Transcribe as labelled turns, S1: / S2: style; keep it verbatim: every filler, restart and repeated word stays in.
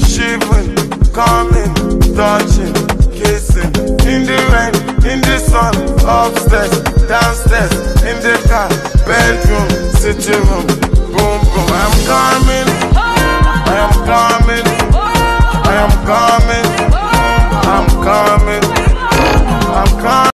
S1: shivering, coming, touching, kissing. In the rain, in the sun, upstairs, downstairs, in the car, bedroom, sitting room.